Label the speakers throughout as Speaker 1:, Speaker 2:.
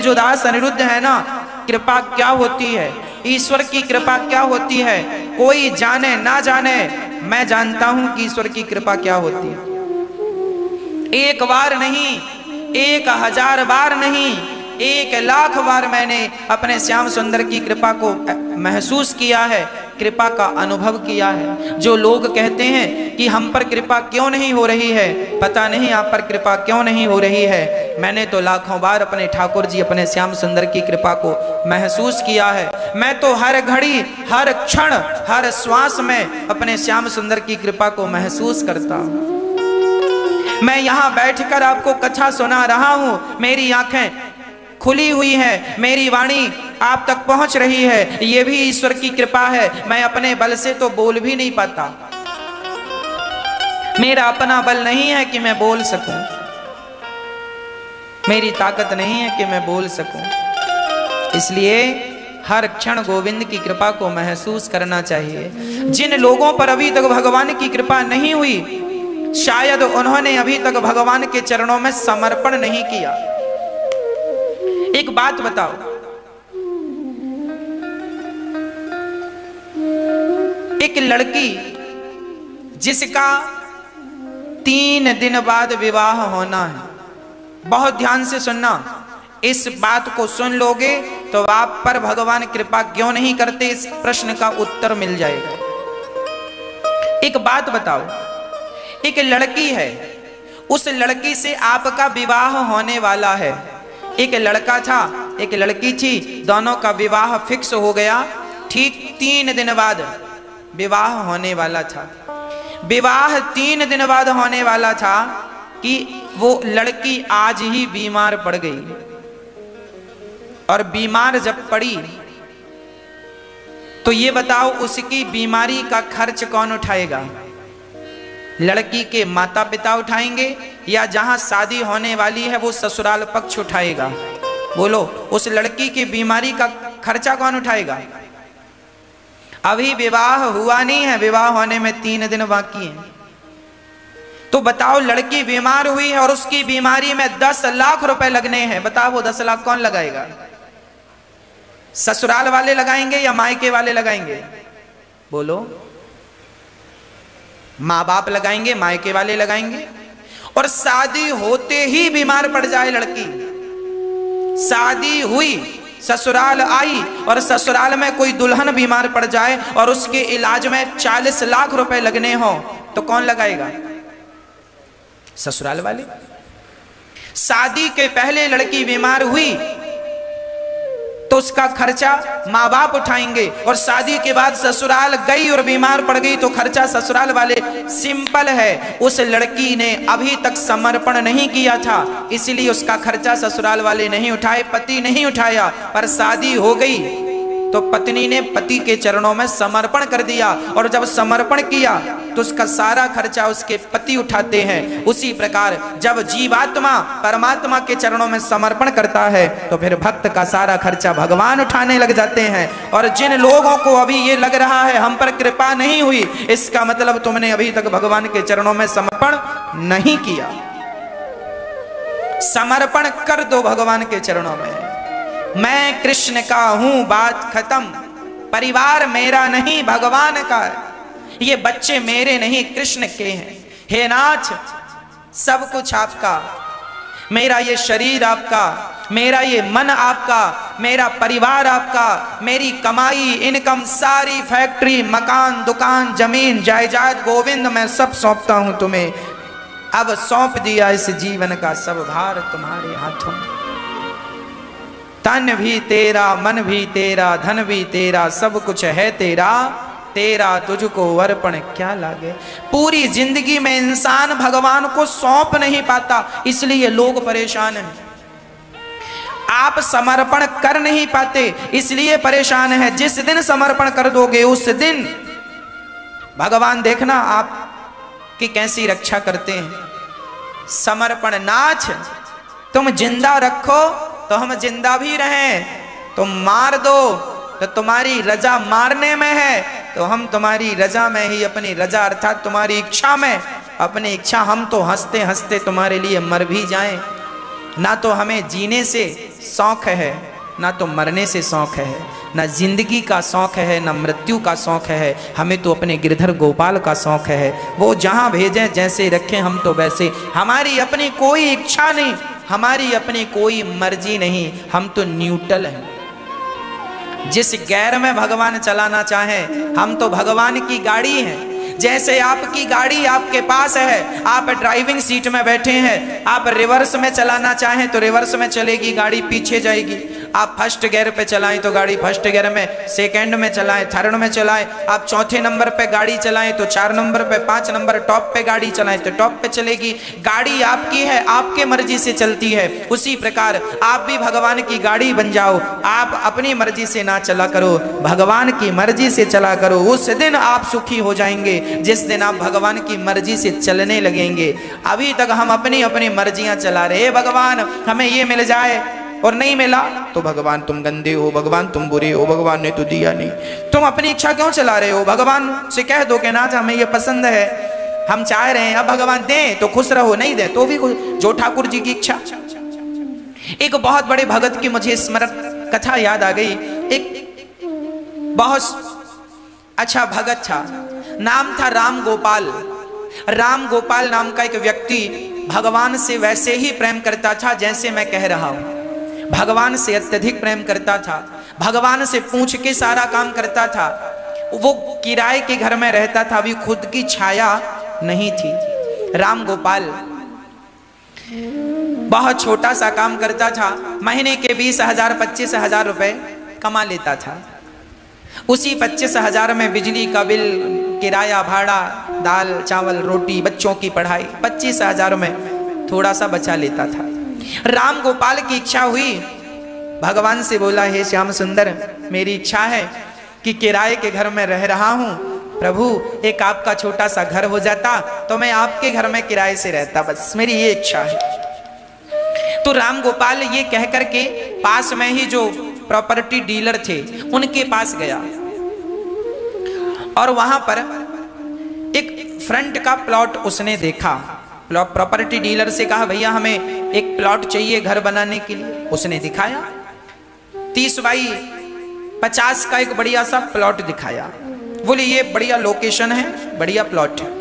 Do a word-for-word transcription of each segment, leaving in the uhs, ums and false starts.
Speaker 1: जो दास अनिरुद्ध है ना, कृपा क्या होती है, ईश्वर की कृपा क्या होती है, कोई जाने ना जाने, मैं जानता हूं कि ईश्वर की कृपा क्या होती है। एक बार नहीं, एक हजार बार नहीं, एक लाख बार मैंने अपने श्याम सुंदर की कृपा को महसूस किया है, कृपा का अनुभव किया है। जो लोग कहते हैं कि हम पर कृपा क्यों नहीं हो रही है, पता नहीं आप पर कृपा क्यों नहीं हो रही है, मैंने तो लाखों बार अपने ठाकुर जी, अपने श्याम सुंदर की कृपा को महसूस किया है। मैं तो हर घड़ी, हर क्षण, हर श्वास में अपने श्याम सुंदर की कृपा को महसूस करता हूं। मैं यहां बैठकर आपको कथा सुना रहा हूं, मेरी आंखें खुली हुई है, मेरी वाणी आप तक पहुंच रही है, यह भी ईश्वर की कृपा है। मैं अपने बल से तो बोल भी नहीं पाता, मेरा अपना बल नहीं है कि मैं बोल सकूं, मेरी ताकत नहीं है कि मैं बोल सकूं। इसलिए हर क्षण गोविंद की कृपा को महसूस करना चाहिए। जिन लोगों पर अभी तक भगवान की कृपा नहीं हुई, शायद उन्होंने अभी तक भगवान के चरणों में समर्पण नहीं किया। एक बात बताओ, एक लड़की जिसका तीन दिन बाद विवाह होना है, बहुत ध्यान से सुनना, इस बात को सुन लोगे तो आप पर भगवान कृपा क्यों नहीं करते, इस प्रश्न का उत्तर मिल जाएगा। एक बात बताओ, एक लड़की है, उस लड़की से आपका विवाह होने वाला है। एक लड़का था, एक लड़की थी, दोनों का विवाह फिक्स हो गया। ठीक तीन दिन बाद विवाह होने वाला था। विवाह तीन दिन बाद होने वाला था कि वो लड़की आज ही बीमार पड़ गई। और बीमार जब पड़ी तो ये बताओ, उसकी बीमारी का खर्च कौन उठाएगा? लड़की के माता पिता उठाएंगे या जहां शादी होने वाली है वो ससुराल पक्ष उठाएगा? बोलो, उस लड़की की बीमारी का खर्चा कौन उठाएगा? अभी विवाह हुआ नहीं है, विवाह होने में तीन दिन बाकी हैं। तो बताओ, लड़की बीमार हुई है और उसकी बीमारी में दस लाख रुपए लगने हैं। बताओ, वो दस लाख कौन लगाएगा? ससुराल वाले लगाएंगे या मायके वाले लगाएंगे? बोलो, माँ बाप लगाएंगे, मायके वाले लगाएंगे? और शादी होते ही बीमार पड़ जाए लड़की, शादी हुई, ससुराल आई और ससुराल में कोई दुल्हन बीमार पड़ जाए और उसके इलाज में चालीस लाख रुपए लगने हो, तो कौन लगाएगा? ससुराल वाले। शादी के पहले लड़की बीमार हुई तो उसका खर्चा माँ बाप उठाएंगे, और शादी के बाद ससुराल गई और बीमार पड़ गई तो खर्चा ससुराल वाले। सिंपल है, उस लड़की ने अभी तक समर्पण नहीं किया था, इसलिए उसका खर्चा ससुराल वाले नहीं उठाए, पति नहीं उठाया। पर शादी हो गई तो पत्नी ने पति के चरणों में समर्पण कर दिया, और जब समर्पण किया तो उसका सारा खर्चा उसके पति उठाते हैं। उसी प्रकार जब जीवात्मा परमात्मा के चरणों में समर्पण करता है तो फिर भक्त का सारा खर्चा भगवान उठाने लग जाते हैं। और जिन लोगों को अभी ये लग रहा है हम पर कृपा नहीं हुई, इसका मतलब तुमने अभी तक भगवान के चरणों में समर्पण नहीं किया। समर्पण कर दो भगवान के चरणों में। मैं कृष्ण का हूं, बात खत्म। परिवार मेरा नहीं, भगवान का है। ये बच्चे मेरे नहीं, कृष्ण के हैं। हे नाथ, सब कुछ आपका, मेरा ये शरीर आपका, मेरा ये मन आपका, मेरा परिवार आपका, मेरी कमाई, इनकम, सारी फैक्ट्री, मकान, दुकान, जमीन, जायदाद, गोविंद मैं सब सौंपता हूं तुम्हें। अब सौंप दिया इस जीवन का सब भार तुम्हारे हाथों में। तन भी तेरा, मन भी तेरा, धन भी तेरा, सब कुछ है तेरा, तेरा तुझको अर्पण क्या लागे। पूरी जिंदगी में इंसान भगवान को सौंप नहीं पाता, इसलिए लोग परेशान हैं। आप समर्पण कर नहीं पाते, इसलिए परेशान है। जिस दिन समर्पण कर दोगे उस दिन भगवान देखना आप की कैसी रक्षा करते हैं। समर्पण नाथ, तुम जिंदा रखो तो हम जिंदा भी रहें, तुम मार दो तो तुम्हारी रजा मारने में है, तो हम तुम्हारी रजा में ही, अपनी रजा अर्थात तुम्हारी इच्छा में, अपनी इच्छा हम तो हंसते हंसते तुम्हारे लिए मर भी जाएं, ना तो हमें जीने से शौक है, ना तो मरने से शौक है, ना जिंदगी का शौक है, ना मृत्यु का शौक है। हमें तो अपने गिरधर गोपाल का शौक है। वो जहाँ भेजें जैसे रखें हम तो वैसे। हमारी अपनी कोई इच्छा नहीं, हमारी अपनी कोई मर्जी नहीं, हम तो न्यूट्रल हैं। जिस गैर में भगवान चलाना चाहे, हम तो भगवान की गाड़ी हैं। जैसे आपकी गाड़ी आपके पास है, आप ड्राइविंग सीट में बैठे हैं, आप रिवर्स में चलाना चाहें तो रिवर्स में चलेगी, गाड़ी पीछे जाएगी। आप फर्स्ट गियर पे चलाएं तो गाड़ी फर्स्ट गियर में, सेकंड में चलाएं, थर्ड में चलाएं। आप चौथे नंबर पे गाड़ी चलाएं तो चार नंबर पे, पांच नंबर टॉप पे गाड़ी चलाएं तो टॉप पे चलेगी। गाड़ी आपकी है, आपके मर्जी से चलती है। उसी प्रकार आप भी भगवान की गाड़ी बन जाओ। आप अपनी मर्जी से ना चला करो, भगवान की मर्जी से चला करो। उस दिन आप सुखी हो जाएंगे जिस दिन आप भगवान की मर्जी से चलने लगेंगे। अभी तक हम अपनी अपनी मर्जियां चला रहे। भगवान हमें ये मिल जाए, और नहीं मिला तो भगवान तुम गंदे हो, भगवान तुम बुरे हो, भगवान ने तो दिया नहीं। तुम अपनी इच्छा क्यों चला रहे हो? भगवान से कह दो कि ना हमें ये पसंद है, हम चाह रहे हैं, अब भगवान दें तो खुश रहो, नहीं दे तो भी जो ठाकुर जी की इच्छा। एक बहुत बड़े भगत की मुझे स्मरण कथा याद आ गई। एक बहुत अच्छा भगत था, नाम था राम गोपाल। राम गोपाल नाम का एक व्यक्ति भगवान से वैसे ही प्रेम करता था जैसे मैं कह रहा हूं। भगवान से अत्यधिक प्रेम करता था, भगवान से पूछ के सारा काम करता था। वो किराए के घर में रहता था, अभी खुद की छाया नहीं थी। राम गोपाल बहुत छोटा सा काम करता था, महीने के बीस हजार पच्चीस हजार रुपए कमा लेता था। उसी पच्चीस हजार में बिजली का बिल, किराया, भाड़ा, दाल चावल रोटी, बच्चों की पढ़ाई, पच्चीस हजार में थोड़ा सा बचा लेता था। राम गोपाल की इच्छा हुई, भगवान से बोला, हे श्याम सुंदर, मेरी इच्छा है कि किराए के घर में रह रहा हूं, प्रभु एक आपका छोटा सा घर हो जाता तो मैं आपके घर में किराए से रहता, बस मेरी ये इच्छा है। तो राम गोपाल ये कह करके पास में ही जो प्रॉपर्टी डीलर थे उनके पास गया और वहां पर एक फ्रंट का प्लॉट उसने देखा। प्रॉपर्टी डीलर से कहा, भैया हमें एक प्लॉट चाहिए घर बनाने के लिए। उसने दिखाया, तीस बाई पचास का एक बढ़िया सा प्लॉट दिखाया। बोले ये बढ़िया लोकेशन है, बढ़िया प्लॉट है।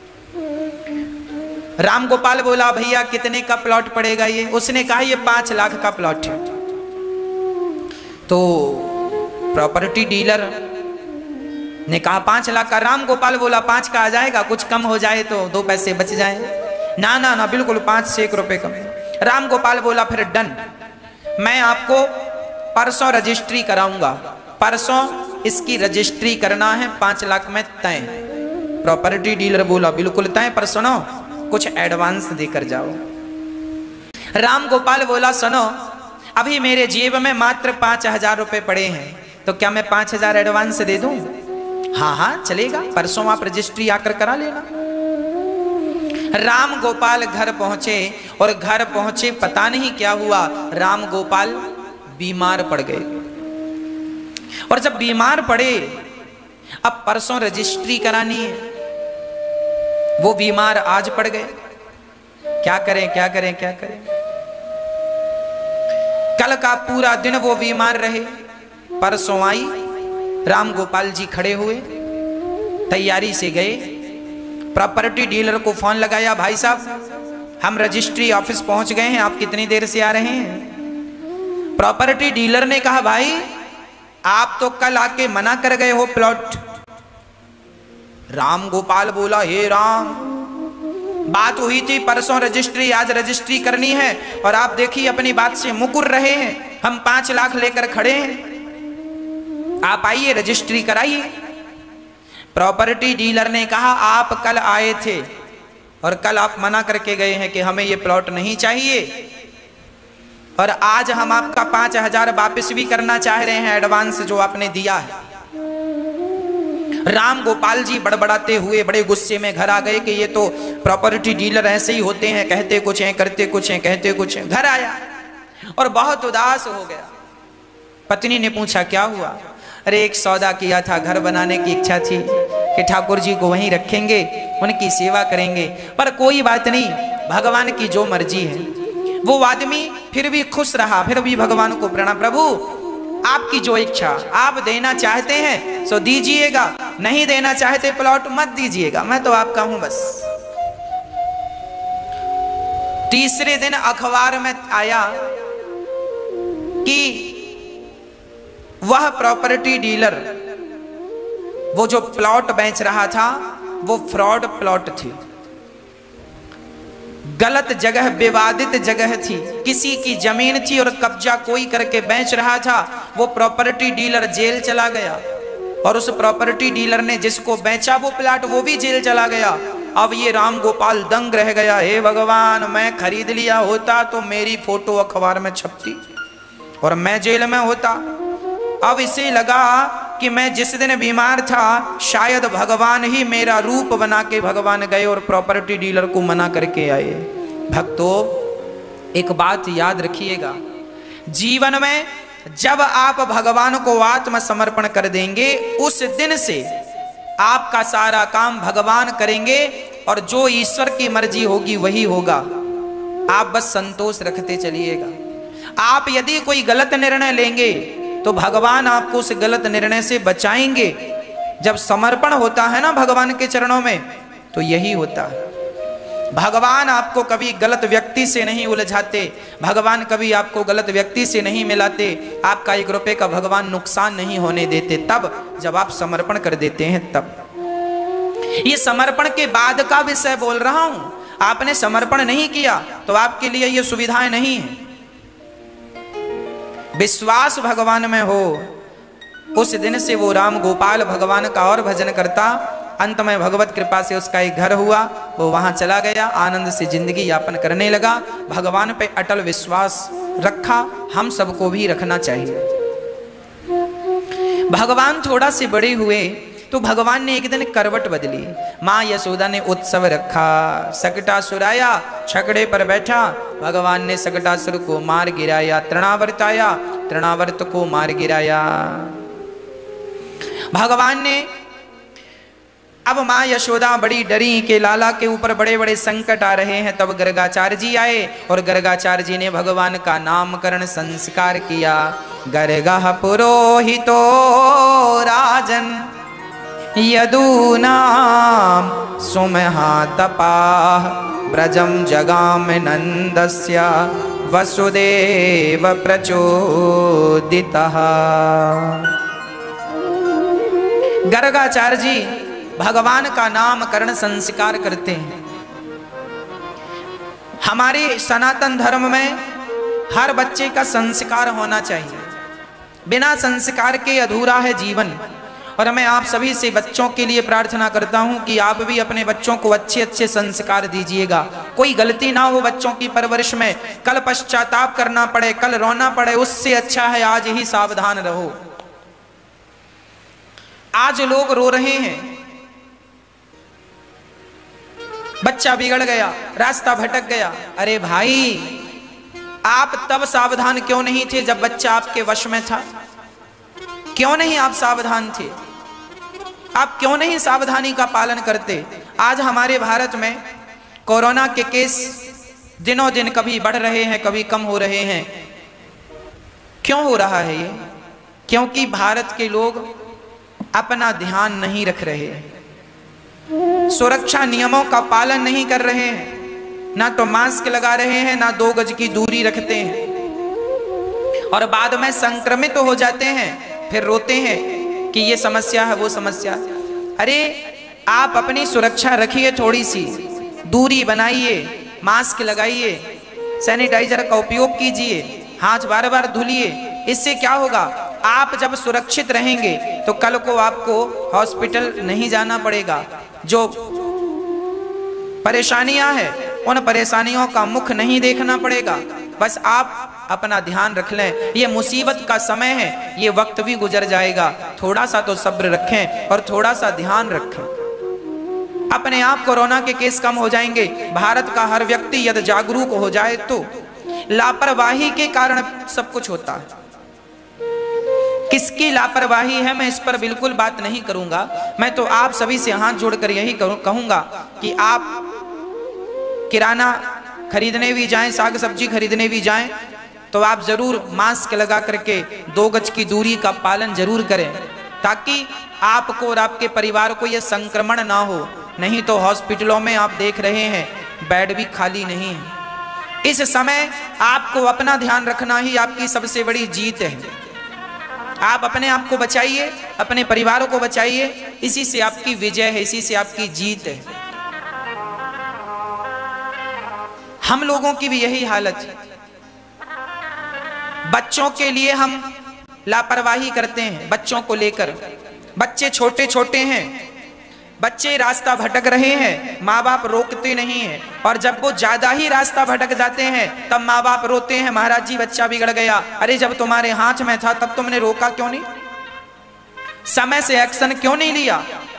Speaker 1: राम गोपाल बोला, भैया कितने का प्लॉट पड़ेगा ये? उसने कहा ये पांच लाख का प्लॉट है। तो प्रॉपर्टी डीलर ने कहा पांच लाख का। राम गोपाल बोला पांच का आ जाएगा, कुछ कम हो जाए तो दो पैसे बच जाए। ना ना ना, बिल्कुल पांच से एक रुपए कम। राम गोपाल बोला फिर डन, मैं आपको परसों रजिस्ट्री कराऊंगा, परसों इसकी रजिस्ट्री करना है, पांच लाख में तय। प्रॉपर्टी डीलर बोला बिल्कुल तय, पर सुनो कुछ एडवांस देकर जाओ। राम गोपाल बोला सुनो, अभी मेरे जेब में मात्र पांच हजार रुपए पड़े हैं, तो क्या मैं पांच हजार एडवांस दे दूं? हाँ हाँ चलेगा, परसों आप रजिस्ट्री आकर करा लेना। राम गोपाल घर पहुंचे और घर पहुंचे पता नहीं क्या हुआ, राम गोपाल बीमार पड़ गए। और जब बीमार पड़े, अब परसों रजिस्ट्री करानी है, वो बीमार आज पड़ गए। क्या करें क्या करें क्या करें? कल का पूरा दिन वो बीमार रहे। परसों आई, राम गोपाल जी खड़े हुए, तैयारी से गए, प्रॉपर्टी डीलर को फोन लगाया, भाई साहब हम रजिस्ट्री ऑफिस पहुंच गए हैं, आप कितनी देर से आ रहे हैं? प्रॉपर्टी डीलर ने कहा, भाई आप तो कल आके मना कर गए हो प्लॉट। राम गोपाल बोला, हे राम, बात हुई थी परसों रजिस्ट्री, आज रजिस्ट्री करनी है और आप देखिए अपनी बात से मुकुर रहे हैं। हम पांच लाख लेकर खड़े हैं, आप आइए रजिस्ट्री कराइए। प्रॉपर्टी डीलर ने कहा, आप कल आए थे और कल आप मना करके गए हैं कि हमें ये प्लॉट नहीं चाहिए, और आज हम आपका पांच हजार वापिस भी करना चाह रहे हैं, एडवांस जो आपने दिया है। राम गोपाल जी बड़बड़ाते हुए बड़े गुस्से में घर आ गए कि ये तो प्रॉपर्टी डीलर ऐसे ही होते हैं, कहते कुछ हैं करते कुछ हैं, कहते कुछ हैं। घर आया और बहुत उदास हो गया। पत्नी ने पूछा, क्या हुआ? अरे एक सौदा किया था, घर बनाने की इच्छा थी कि ठाकुर जी को वहीं रखेंगे, उनकी सेवा करेंगे, पर कोई बात नहीं, भगवान की जो मर्जी है। वो आदमी फिर भी खुश रहा, फिर भी भगवान को प्रणाम, प्रभु आपकी जो इच्छा, आप देना चाहते हैं सो दीजिएगा, नहीं देना चाहते प्लॉट मत दीजिएगा, मैं तो आपका हूं बस। तीसरे दिन अखबार में आया कि वह प्रॉपर्टी डीलर वो जो प्लॉट बेच रहा था वो फ्रॉड प्लॉट थी, गलत जगह, विवादित जगह थी, किसी की जमीन थी और कब्जा कोई करके बेच रहा था। वो प्रॉपर्टी डीलर जेल चला गया और उस प्रॉपर्टी डीलर ने जिसको बेचा वो प्लॉट वो भी जेल चला गया। अब ये राम गोपाल दंग रह गया, हे भगवान मैं खरीद लिया होता तो मेरी फोटो अखबार में छपती और मैं जेल में होता। अब इसे लगा कि मैं जिस दिन बीमार था शायद भगवान ही मेरा रूप बना के भगवान गए और प्रॉपर्टी डीलर को मना करके आए। भक्तों एक बात याद रखिएगा, जीवन में जब आप भगवान को आत्मसमर्पण कर देंगे उस दिन से आपका सारा काम भगवान करेंगे और जो ईश्वर की मर्जी होगी वही होगा। आप बस संतोष रखते चलिएगा। आप यदि कोई गलत निर्णय लेंगे तो भगवान आपको उस गलत निर्णय से बचाएंगे। जब समर्पण होता है ना भगवान के चरणों में तो यही होता है। भगवान आपको कभी गलत व्यक्ति से नहीं उलझाते, भगवान कभी आपको गलत व्यक्ति से नहीं मिलाते, आपका एक रुपए का भगवान नुकसान नहीं होने देते तब जब आप समर्पण कर देते हैं तब। ये समर्पण के बाद का विषय बोल रहा हूं। आपने समर्पण नहीं किया तो आपके लिए ये सुविधाएं नहीं है। विश्वास भगवान में हो उस दिन से वो राम गोपाल भगवान का और भजन करता। अंत में भगवत कृपा से उसका एक घर हुआ, वो वहां चला गया, आनंद से जिंदगी यापन करने लगा। भगवान पे अटल विश्वास रखा, हम सबको भी रखना चाहिए। भगवान थोड़ा से बड़े हुए तो भगवान ने एक दिन करवट बदली। माँ यशोदा ने उत्सव रखा, सकटासुर आया, छकड़े पर बैठा, भगवान ने सकटासुर को मार गिराया, तृणावर्त आया, तृणावर्त को मार गिराया। भगवान ने अब माँ यशोदा बड़ी डरी कि लाला के ऊपर बड़े बड़े संकट आ रहे हैं। तब गर्गाचार्य जी आए और गर्गाचार्य जी ने भगवान का नामकरण संस्कार किया। गर्गः पुरोहितो राजन यदूनाम सुमहातपाः ब्रजम जगाम नंदस्य वसुदेव प्रचोदितः। गर्गाचार्य जी भगवान का नामकरण संस्कार करते हैं। हमारे सनातन धर्म में हर बच्चे का संस्कार होना चाहिए, बिना संस्कार के अधूरा है जीवन। और मैं आप सभी से बच्चों के लिए प्रार्थना करता हूं कि आप भी अपने बच्चों को अच्छे अच्छे संस्कार दीजिएगा। कोई गलती ना हो बच्चों की परवरिश में, कल पश्चाताप करना पड़े, कल रोना पड़े, उससे अच्छा है आज ही सावधान रहो। आज लोग रो रहे हैं, बच्चा बिगड़ गया, रास्ता भटक गया। अरे भाई आप तब सावधान क्यों नहीं थे जब बच्चा आपके वश में था? क्यों नहीं आप सावधान थे? आप क्यों नहीं सावधानी का पालन करते? आज हमारे भारत में कोरोना के केस दिनों दिन कभी बढ़ रहे हैं, कभी कम हो रहे हैं। क्यों हो रहा है ये? क्योंकि भारत के लोग अपना ध्यान नहीं रख रहे हैं, सुरक्षा नियमों का पालन नहीं कर रहे हैं, ना तो मास्क लगा रहे हैं, ना दो गज की दूरी रखते हैं, और बाद में संक्रमित हो जाते हैं, फिर रोते हैं कि ये समस्या है वो समस्या। अरे आप अपनी सुरक्षा रखिए, थोड़ी सी दूरी बनाइए, मास्क लगाइए, सैनिटाइजर का उपयोग कीजिए, हाथ बार बार धुलिए। इससे क्या होगा? आप जब सुरक्षित रहेंगे तो कल को आपको हॉस्पिटल नहीं जाना पड़ेगा। जो परेशानियां हैं उन परेशानियों का मुख नहीं देखना पड़ेगा। बस आप अपना ध्यान रख लें। ये मुसीबत का समय है, ये वक्त भी गुजर जाएगा। थोड़ा सा तो सब्र रखें और थोड़ा सा ध्यान रखें, अपने आप कोरोना के केस कम हो जाएंगे। भारत का हर व्यक्ति यदि जागरूक हो जाए तो लापरवाही के कारण सब कुछ होता है। किसकी लापरवाही है मैं इस पर बिल्कुल बात नहीं करूंगा। मैं तो आप सभी से हाथ जोड़कर यही कहूंगा कि आप किराना खरीदने भी जाएं, साग सब्जी खरीदने भी जाएं, तो आप जरूर मास्क लगा करके दो गज की दूरी का पालन जरूर करें, ताकि आपको और आपके परिवार को यह संक्रमण ना हो। नहीं तो हॉस्पिटलों में आप देख रहे हैं बेड भी खाली नहीं है। इस समय आपको अपना ध्यान रखना ही आपकी सबसे बड़ी जीत है। आप अपने आप को बचाइए, अपने परिवारों को बचाइए, इसी से आपकी विजय है, इसी से आपकी जीत है। हम लोगों की भी यही हालत है। बच्चों के लिए हम लापरवाही करते हैं, बच्चों को लेकर। बच्चे छोटे छोटे हैं, बच्चे रास्ता भटक रहे हैं, माँ बाप रोकते नहीं हैं, और जब वो ज्यादा ही रास्ता भटक जाते हैं तब माँ बाप रोते हैं, महाराज जी बच्चा बिगड़ गया। अरे जब तुम्हारे हाथ में था तब तुमने रोका क्यों नहीं? समय से एक्शन क्यों नहीं लिया?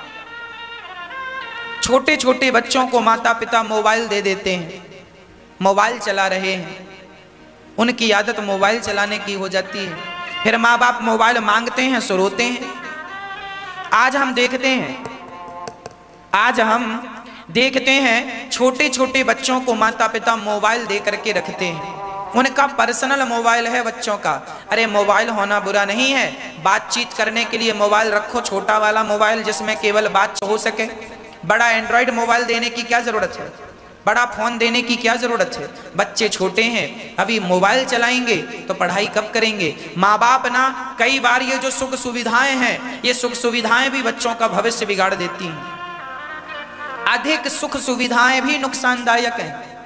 Speaker 1: छोटे छोटे बच्चों को माता पिता मोबाइल दे देते हैं, मोबाइल चला रहे हैं, उनकी आदत मोबाइल चलाने की हो जाती है। फिर माँ बाप मोबाइल मांगते हैं सो रोते हैं। आज हम देखते हैं आज हम देखते हैं छोटे छोटे बच्चों को माता पिता मोबाइल दे करके रखते हैं, उनका पर्सनल मोबाइल है बच्चों का। अरे मोबाइल होना बुरा नहीं है, बातचीत करने के लिए मोबाइल रखो, छोटा वाला मोबाइल जिसमें केवल बात हो सके। बड़ा एंड्रॉइड मोबाइल देने की क्या जरूरत है, बड़ा फोन देने की क्या जरूरत है? बच्चे छोटे हैं, अभी मोबाइल चलाएंगे तो पढ़ाई कब करेंगे? माँ बाप ना कई बार ये जो सुख सुविधाएं हैं, ये सुख सुविधाएं भी बच्चों का भविष्य बिगाड़ देती हैं। अधिक सुख सुविधाएं भी नुकसानदायक हैं।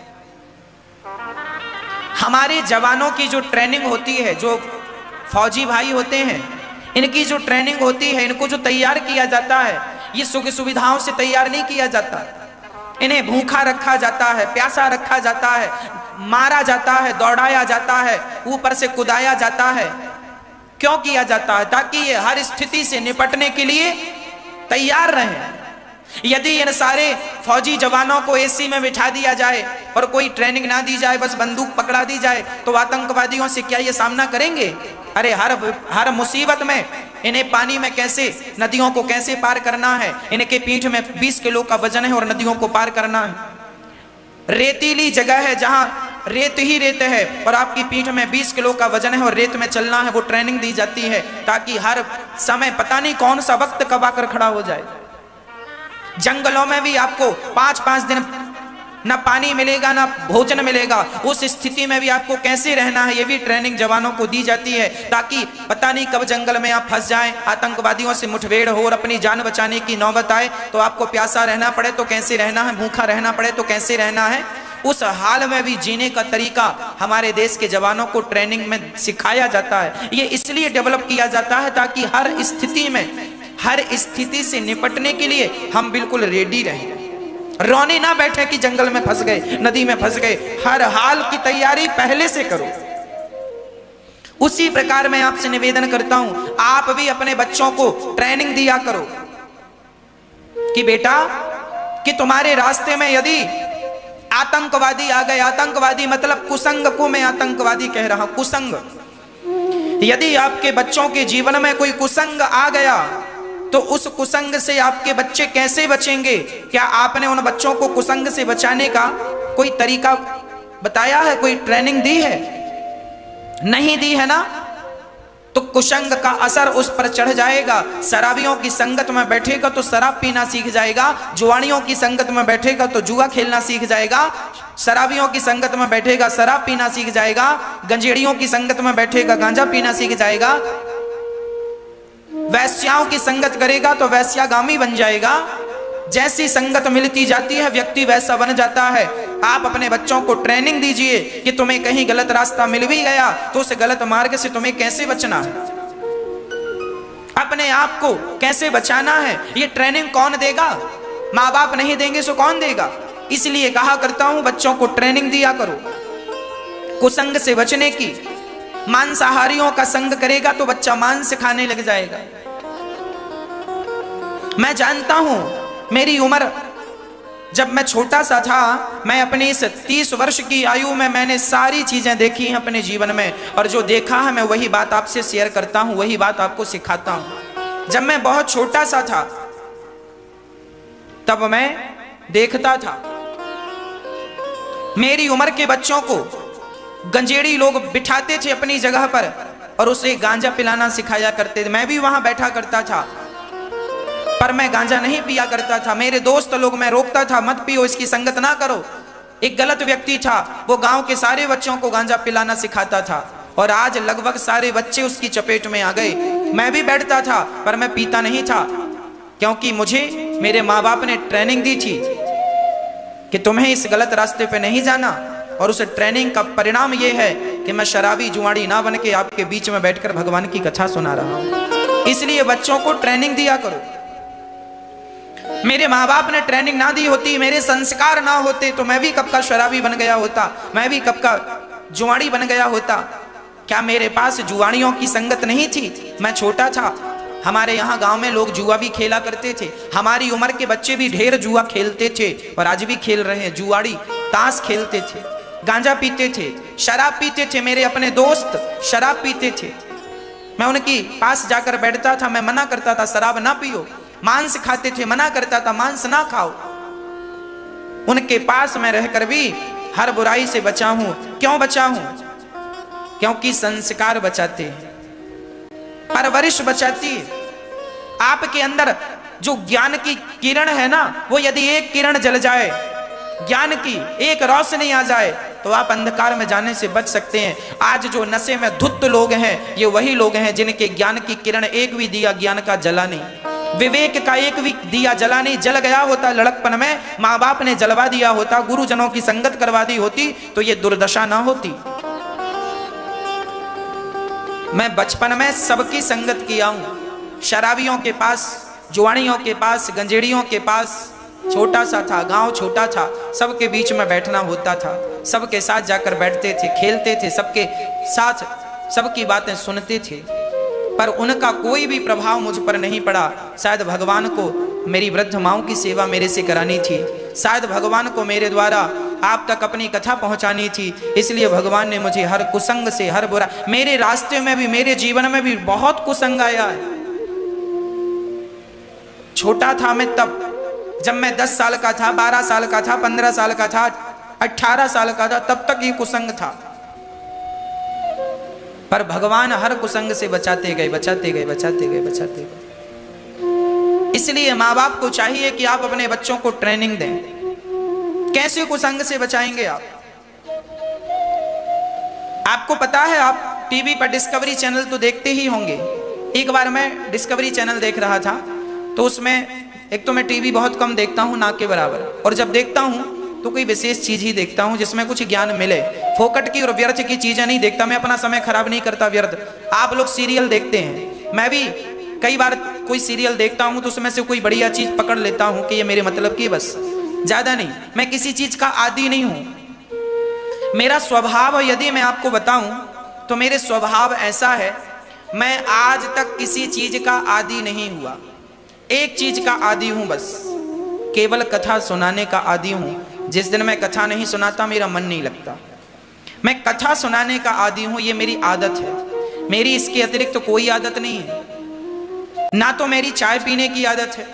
Speaker 1: हमारे जवानों की जो ट्रेनिंग होती है, जो फौजी भाई होते हैं, इनकी जो ट्रेनिंग होती है, इनको जो तैयार किया जाता है, ये सुख सुविधाओं से तैयार नहीं किया जाता। इन्हें भूखा रखा जाता है, प्यासा रखा जाता है, मारा जाता है, दौड़ाया जाता है, ऊपर से कुदाया जाता है। क्यों किया जाता है? ताकि ये हर स्थिति से निपटने के लिए तैयार रहें। यदि इन सारे फौजी जवानों को एसी में बिठा दिया जाए और कोई ट्रेनिंग ना दी जाए, बस बंदूक पकड़ा दी जाए, तो आतंकवादियों से क्या ये सामना करेंगे? अरे हर हर मुसीबत में इन्हें पानी में कैसे, नदियों को कैसे पार करना है, इनके पीठ में बीस किलो का वजन है और नदियों को पार करना है। रेतीली जगह है जहां रेत ही रेत है और आपकी पीठ में बीस किलो का वजन है और रेत में चलना है, वो ट्रेनिंग दी जाती है ताकि हर समय पता नहीं कौन सा वक्त कब आकर खड़ा हो जाए। जंगलों में भी आपको पांच पांच दिन न पानी मिलेगा ना भोजन मिलेगा, उस स्थिति में भी आपको कैसे रहना है, ये भी ट्रेनिंग जवानों को दी जाती है ताकि पता नहीं कब जंगल में आप फंस जाएं, आतंकवादियों से मुठभेड़ हो और अपनी जान बचाने की नौबत आए तो आपको प्यासा रहना पड़े तो कैसे रहना है, भूखा रहना पड़े तो कैसे रहना है। उस हाल में भी जीने का तरीका हमारे देश के जवानों को ट्रेनिंग में सिखाया जाता है। ये इसलिए डेवलप किया जाता है ताकि हर स्थिति में, हर स्थिति से निपटने के लिए हम बिल्कुल रेडी रहें। रोने ना बैठे कि जंगल में फंस गए, नदी में फंस गए, हर हाल की तैयारी पहले से करो। उसी प्रकार मैं आपसे निवेदन करता हूं, आप भी अपने बच्चों को ट्रेनिंग दिया करो कि बेटा कि तुम्हारे रास्ते में यदि आतंकवादी आ गए, आतंकवादी मतलब कुसंग को मैं आतंकवादी कह रहा हूं, कुसंग। यदि आपके बच्चों के जीवन में कोई कुसंग आ गया तो उस कुसंग से आपके बच्चे कैसे बचेंगे? क्या आपने उन बच्चों को कुसंग से बचाने का कोई तरीका बताया है, कोई ट्रेनिंग दी है? नहीं दी है ना, तो कुसंग का असर उस पर चढ़ जाएगा। शराबियों की संगत में बैठेगा तो शराब पीना सीख जाएगा, जुआनियों की संगत में बैठेगा तो जुआ खेलना सीख जाएगा, शराबियों की संगत में बैठेगा शराब पीना सीख जाएगा, गंजेड़ियों की संगत में बैठेगा गांजा पीना सीख जाएगा, वैश्याओं की संगत करेगा तो वैश्यागामी बन जाएगा। जैसी संगत मिलती जाती है व्यक्ति वैसा बन जाता है। आप अपने बच्चों को ट्रेनिंग दीजिए कि तुम्हें कहीं गलत रास्ता मिल भी गया तो उस गलत मार्ग से तुम्हें कैसे बचना है, अपने आप को कैसे बचाना है। ये ट्रेनिंग कौन देगा? माँ बाप नहीं देंगे सो कौन देगा? इसलिए कहा करता हूं बच्चों को ट्रेनिंग दिया करो कुसंग से बचने की। मांसाहारियों का संग करेगा तो बच्चा मांस खाने लग जाएगा। मैं जानता हूं, मेरी उम्र जब मैं छोटा सा था, मैं अपनी इस तीस वर्ष की आयु में मैंने सारी चीजें देखी हैं अपने जीवन में, और जो देखा है मैं वही बात आपसे शेयर करता हूं, वही बात आपको सिखाता हूं। जब मैं बहुत छोटा सा था तब मैं देखता था, मेरी उम्र के बच्चों को गंजेड़ी लोग बिठाते थे अपनी जगह पर और उसे गांजा पिलाना सिखाया करते थे। मैं भी वहां बैठा करता था, पर मैं गांजा नहीं पिया करता था। मेरे दोस्त लोग, मैं रोकता था, मत पियो, इसकी संगत ना करो। एक गलत व्यक्ति था, वो गांव के सारे बच्चों को गांजा पिलाना सिखाता था और आज लगभग सारे बच्चे उसकी चपेट में आ गए। मैं भी बैठता था, पर मैं पीता नहीं था, क्योंकि मुझे मेरे माँ बाप ने ट्रेनिंग दी थी कि तुम्हें इस गलत रास्ते पे नहीं जाना। और उस ट्रेनिंग का परिणाम यह है कि मैं शराबी जुआड़ी ना बन के आपके बीच में बैठकर भगवान की कथा सुना रहा हूं। इसलिए बच्चों को ट्रेनिंग दिया करो। मेरे माँ बाप ने ट्रेनिंग ना दी होती, मेरे संस्कार ना होते, तो मैं भी कब का शराबी बन गया होता, मैं भी कब का जुआड़ी बन गया होता। क्या मेरे पास जुआड़ियों की संगत नहीं थी? मैं छोटा था, हमारे यहाँ गांव में लोग जुआ भी खेला करते थे। हमारी उम्र के बच्चे भी ढेर जुआ खेलते थे और आज भी खेल रहे हैं। जुआड़ी ताश खेलते थे, गांजा पीते थे, शराब पीते थे। मेरे अपने दोस्त शराब पीते थे, मैं उनकी पास जाकर बैठता था, मैं मना करता था शराब ना पियो। मांस खाते थे, मना करता था मांस ना खाओ। उनके पास मैं रहकर भी हर बुराई से बचा हूं। क्यों बचा हूं? क्योंकि संस्कार बचाते हैं, परवरिश बचाती है। आपके अंदर जो ज्ञान की किरण है ना, वो यदि एक किरण जल जाए, ज्ञान की एक रोशनी आ जाए, तो आप अंधकार में जाने से बच सकते हैं। आज जो नशे में धुत लोग हैं, ये वही लोग हैं जिनके ज्ञान की किरण एक भी दिया ज्ञान का जला नहीं, विवेक का एक भी दिया जला नहीं। जल गया होता लड़कपन में, माँ बाप ने जलवा दिया होता, गुरुजनों की संगत करवा दी होती, तो ये दुर्दशा ना होती। मैं बचपन में सबकी संगत किया हूं, शराबियों के पास, जुआड़ियों के पास, गंजेड़ियों के पास। छोटा सा था गांव, छोटा था, सबके बीच में बैठना होता था, सबके साथ जाकर बैठते थे, खेलते थे, सबके साथ सबकी बातें सुनते थे, पर उनका कोई भी प्रभाव मुझ पर नहीं पड़ा। शायद भगवान को मेरी वृद्ध माँओं की सेवा मेरे से करानी थी, शायद भगवान को मेरे द्वारा आप तक अपनी कथा पहुंचानी थी, इसलिए भगवान ने मुझे हर कुसंग से, हर बुरा, मेरे रास्ते में भी, मेरे जीवन में भी बहुत कुसंग आया है। छोटा था मैं तब, जब मैं दस साल का था, बारह साल का था, पंद्रह साल का था, अठारह साल का था, तब तक ये कुसंग था। पर भगवान हर कुसंग से बचाते गए, बचाते गए, बचाते गए, बचाते गए। इसलिए माँ बाप को चाहिए कि आप अपने बच्चों को ट्रेनिंग दें। कैसे कुसंग से बचाएंगे आप? आपको पता है, आप टीवी पर डिस्कवरी चैनल तो देखते ही होंगे। एक बार मैं डिस्कवरी चैनल देख रहा था, तो उसमें एक तो मैं टीवी बहुत कम देखता हूं, ना के बराबर, और जब देखता हूं तो कोई विशेष चीज ही देखता हूं जिसमें कुछ ज्ञान मिले। फोकट की और व्यर्थ की चीजें नहीं देखता मैं, अपना समय खराब नहीं करता व्यर्थ। आप लोग सीरियल देखते हैं, मैं भी कई बार कोई सीरियल देखता हूं तो उसमें से कोई बढ़िया चीज पकड़ लेता हूं कि ये मेरे मतलब की, बस, ज्यादा नहीं। मैं किसी चीज का आदी नहीं हूं। मेरा स्वभाव यदि मैं आपको बताऊं तो मेरे स्वभाव ऐसा है, मैं आज तक किसी चीज का आदी नहीं हुआ। एक चीज का आदी हूं बस, केवल कथा सुनाने का आदी हूं। जिस दिन मैं कथा नहीं सुनाता मेरा मन नहीं लगता। मैं कथा सुनाने का आदी हूं, ये मेरी आदत है। मेरी इसके अतिरिक्त तो कोई आदत नहीं है। ना तो मेरी चाय पीने की आदत है,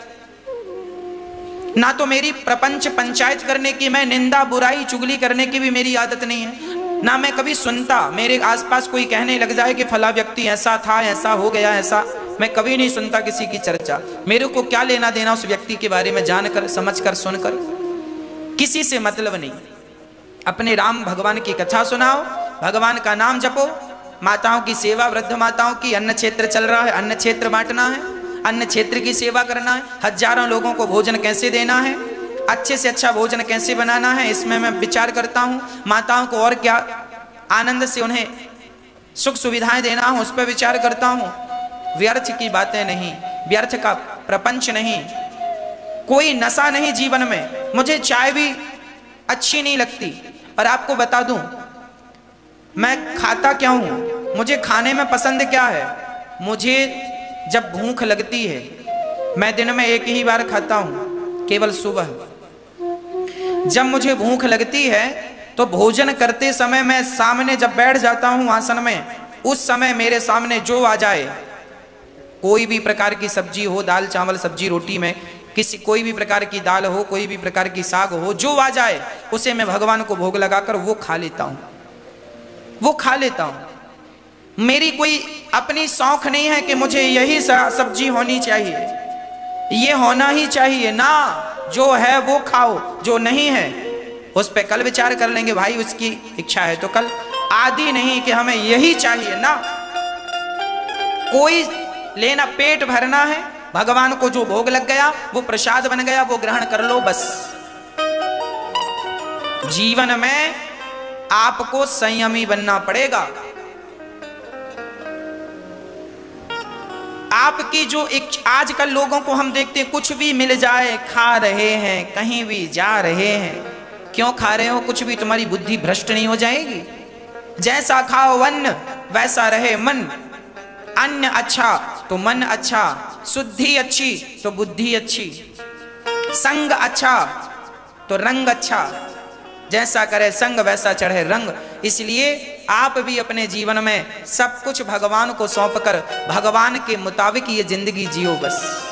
Speaker 1: ना तो मेरी प्रपंच पंचायत करने की, मैं निंदा बुराई चुगली करने की भी मेरी आदत नहीं है। ना मैं कभी सुनता, मेरे आसपास कोई कहने लग जाए कि फला व्यक्ति ऐसा था, ऐसा हो गया, ऐसा, मैं कभी नहीं सुनता किसी की चर्चा। मेरे को क्या लेना देना उस व्यक्ति के बारे में, जानकर, समझकर, सुनकर, किसी से मतलब नहीं। अपने राम भगवान की कथा सुनाओ, भगवान का नाम जपो, माताओं की सेवा, वृद्ध माताओं की, अन्न क्षेत्र चल रहा है, अन्न क्षेत्र बांटना है, अन्न क्षेत्र की सेवा करना है, हजारों लोगों को भोजन कैसे देना है, अच्छे से अच्छा भोजन कैसे बनाना है, इसमें मैं विचार करता हूँ। माताओं को और क्या आनंद से उन्हें सुख सुविधाएं देना हो, उस पर विचार करता हूँ। व्यर्थ की बातें नहीं, व्यर्थ का प्रपंच नहीं, कोई नशा नहीं जीवन में। मुझे चाय भी अच्छी नहीं लगती, और आपको बता दूं मैं खाता क्या हूं, मुझे खाने में पसंद क्या है। मुझे जब भूख लगती है, मैं दिन में एक ही बार खाता हूं, केवल सुबह। जब मुझे भूख लगती है तो भोजन करते समय मैं सामने जब बैठ जाता हूं आसन में, उस समय मेरे सामने जो आ जाए, कोई भी प्रकार की सब्जी हो, दाल चावल सब्जी रोटी में, किसी कोई भी प्रकार की दाल हो, कोई भी प्रकार की साग हो, जो आ जाए उसे मैं भगवान को भोग लगाकर वो खा लेता हूं, वो खा लेता हूं। मेरी कोई अपनी शौक नहीं है कि मुझे यही सब्जी होनी चाहिए, ये होना ही चाहिए ना। जो है वो खाओ, जो नहीं है उस पे कल विचार कर लेंगे। भाई उसकी इच्छा है तो कल, आदि नहीं कि हमें यही चाहिए ना। कोई लेना, पेट भरना है, भगवान को जो भोग लग गया वो प्रसाद बन गया, वो ग्रहण कर लो बस। जीवन में आपको संयमी बनना पड़ेगा। आपकी जो एक, आजकल लोगों को हम देखते हैं कुछ भी मिल जाए खा रहे हैं, कहीं भी जा रहे हैं। क्यों खा रहे हो? कुछ भी तुम्हारी बुद्धि भ्रष्ट नहीं हो जाएगी? जैसा खाओ अन्न वैसा रहे मन। अन्न अच्छा तो मन अच्छा, शुद्धि अच्छी तो बुद्धि अच्छी, संग अच्छा तो रंग अच्छा। जैसा करे संग वैसा चढ़े रंग। इसलिए आप भी अपने जीवन में सब कुछ भगवान को सौंपकर भगवान के मुताबिक ये जिंदगी जियो बस।